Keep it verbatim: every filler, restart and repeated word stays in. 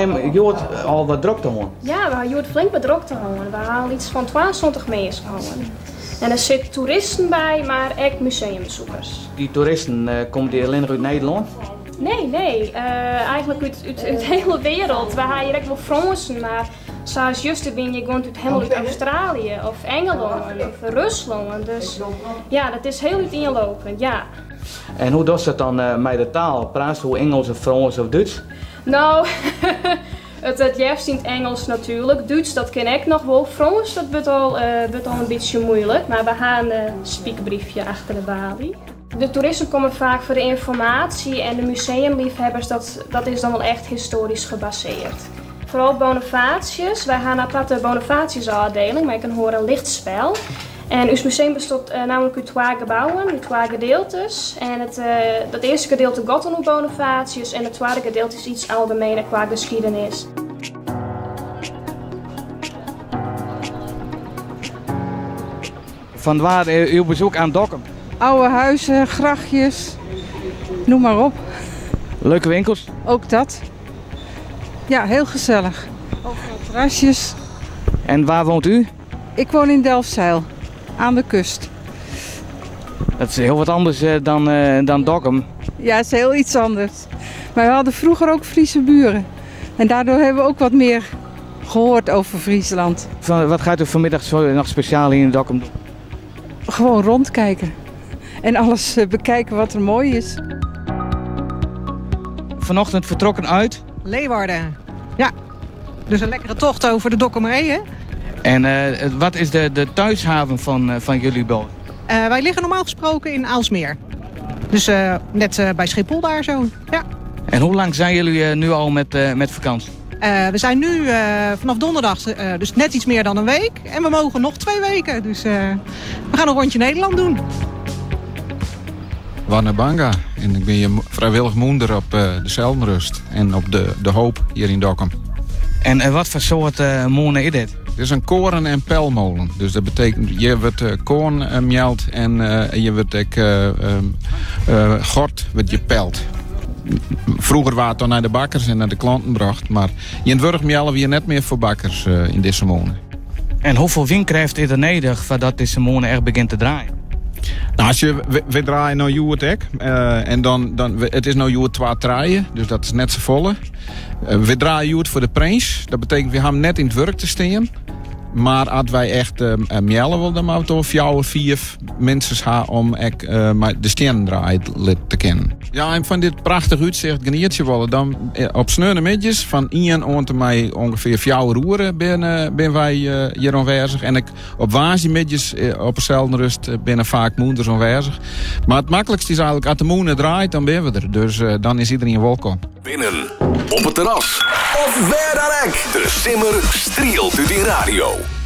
museum joort al wat druk te houden. Ja, we joort flink wat druk te houden. We halen iets van tweeëntwintig mensen houden. En er zitten toeristen bij, maar echt museumbezoekers. Die toeristen, uh, komen die alleen uit Nederland? Nee, nee. Uh, eigenlijk uit, uit, uit de hele wereld. We hebben hier echt wel Fransen, maar zoals juist ben je gewoon uit, helemaal uit Australië of Engeland of Rusland. Dus ja, dat is heel uiteenlopend, ja. En hoe doet het dan uh, met de taal? Praat je Engels of Frans of Duits? Nou, het, het liefst in het Engels natuurlijk. Duits, dat ken ik nog wel. Frans, dat wordt al, uh, wordt al een beetje moeilijk. Maar we gaan een spiekbriefje achter de balie. De toeristen komen vaak voor de informatie en de museumliefhebbers, dat, dat is dan wel echt historisch gebaseerd. Vooral Bonifatius. Wij gaan een aparte Bonifatius-afdeling, maar ik kan horen een lichtspel. En ons museum bestaat uh, namelijk uit twee gebouwen, uit twee gedeeltes. En het, uh, dat eerste gedeelte gaat dan over Bonifatius en het tweede gedeelte is iets algemener qua geschiedenis. Vanwaar uh, uw bezoek aan Dokkum? Oude huizen, grachtjes, noem maar op. Leuke winkels? Ook dat. Ja, heel gezellig. Overal terrasjes. En waar woont u? Ik woon in Delfzijl, aan de kust. Dat is heel wat anders uh, dan, uh, dan Dokkum. Ja, het is heel iets anders. Maar we hadden vroeger ook Friese buren. En daardoor hebben we ook wat meer gehoord over Friesland. Van, wat gaat u vanmiddag zo nog speciaal hier in Dokkum doen? Gewoon rondkijken. En alles bekijken wat er mooi is. Vanochtend vertrokken uit? Leeuwarden. Ja, dus een lekkere tocht over de Dokkumeree, hè? En uh, wat is de, de thuishaven van, uh, van jullie boot? Uh, wij liggen normaal gesproken in Aalsmeer. Dus uh, net uh, bij Schiphol daar zo. Ja. En hoe lang zijn jullie uh, nu al met, uh, met vakantie? Uh, we zijn nu uh, vanaf donderdag, uh, dus net iets meer dan een week. En we mogen nog twee weken. Dus uh, we gaan een rondje Nederland doen. Wanne Banga. En ik ben je vrijwillig moeder op uh, de Zelmrust en op de, de Hoop hier in Dokkum. En uh, wat voor soort uh, molen is dit? Dit is een koren- en pelmolen. Dus dat betekent, je wordt uh, koorn uh, mjeld en uh, je wordt ook uh, um, uh, gort wat je pelt. Vroeger waren het dan naar de bakkers en naar de klanten gebracht. Maar in het wurgmjellen we je net meer voor bakkers uh, in deze molen. En hoeveel windkracht is er nodig voordat deze molen echt begint te draaien? Nou, als je, we, we draaien nou Juwet ek. Uh, en dan, dan, het is nou Juwet twee draaien, dus dat is net z'n volle. Uh, we draaien Juwet voor de prins. Dat betekent, we gaan net in het werk te staan. Maar als wij echt uh, mjellen willen, dan moeten we vier, vier mensen gaan om ek, uh, de stenen draaien te kennen. Ja, en van dit prachtig uitzicht geniet willen, dan uh, op sneuwe midjes van één oor te mij ongeveer vier uur ben, uh, ben wij uh, hier aanwezig. En ik op waasje midjes uh, op dezelfde rust uh, ben vaak moeders aanwezig. Maar het makkelijkste is eigenlijk, als de moeder draait, dan ben we er. Dus uh, dan is iedereen welkom. Binnen, op het terras of waar dan ook. De simmer strielt u die radio.